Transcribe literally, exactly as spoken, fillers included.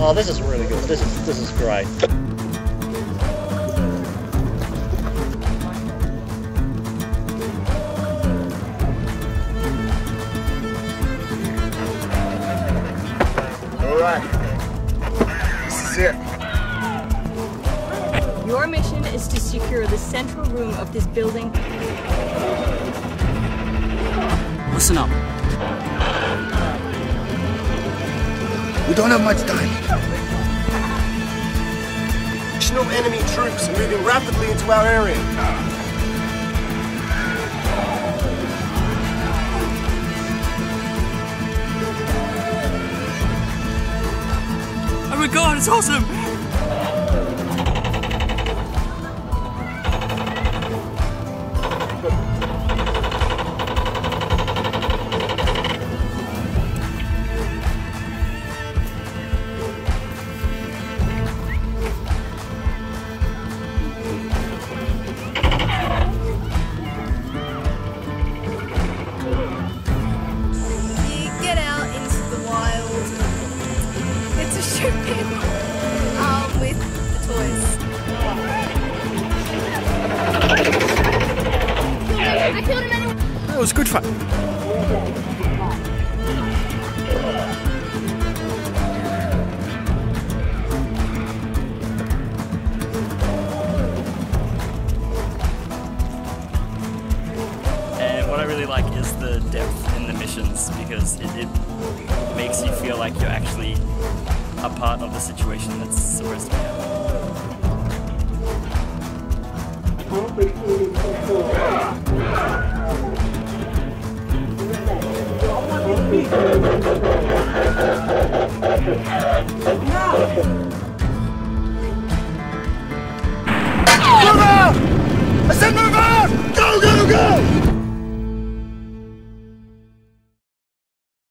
Oh, this is really good. This is this is great. All right. This is it. Your mission is to secure the central room of this building. Listen up. We don't have much time. Additional enemy troops are moving rapidly into our area. Oh my god, it's awesome! Um, with the toys. I killed him anyway. That was good fun. And what I really like is the depth in the missions, because it, it makes you feel like you're actually a part of the situation that's supposed to be happening. Move out! I said move out!